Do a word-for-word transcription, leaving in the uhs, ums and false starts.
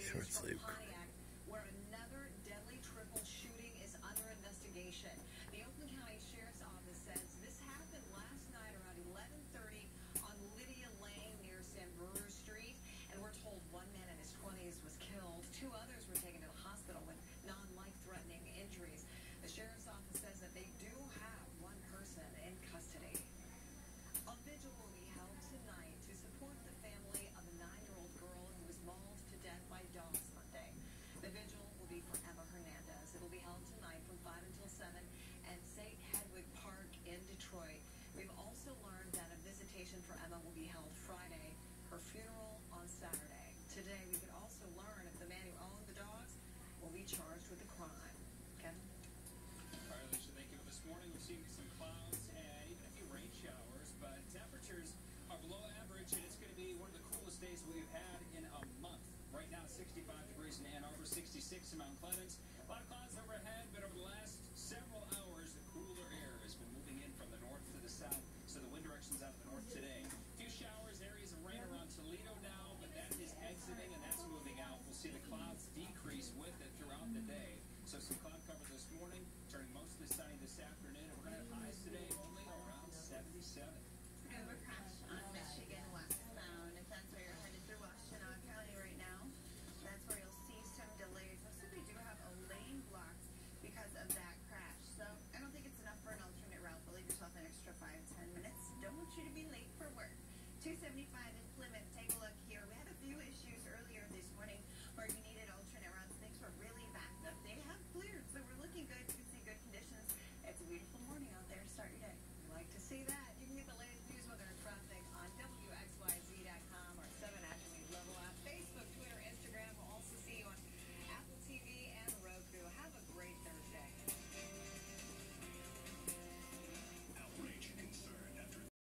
short sleeve. Where another deadly triple shooting is under investigation. The Oakland County Sheriff's Office says this happened last night around eleven thirty on Lydia Lane near San Brewer Street, and we're told one man in his twenties was killed. Two others were taken to the hospital with non-life-threatening injuries. The Sheriff's Office says that they do have one person in custody. A vigil will be held tonight to support the family of a nine-year-old girl who was mauled to death by dogs Monday. The vigil will be for Emma Hernandez. It will be held tonight from five until seven at Saint Hedwig Park in Detroit. We've also learned that a visitation for Emma will be held Friday, her funeral on Saturday. Today, we could also learn if the man who owned the dogs will be charged with the crime. Kevin? All right, Alicia, thank you. This morning, we're seeing some clouds and even a few rain showers, but temperatures are below average, and it's going to be one of the coolest days we've had in a month. Right now, sixty-five degrees in Ann Arbor, sixty-six in Mount Clemens. A lot of clouds overhead, but over the last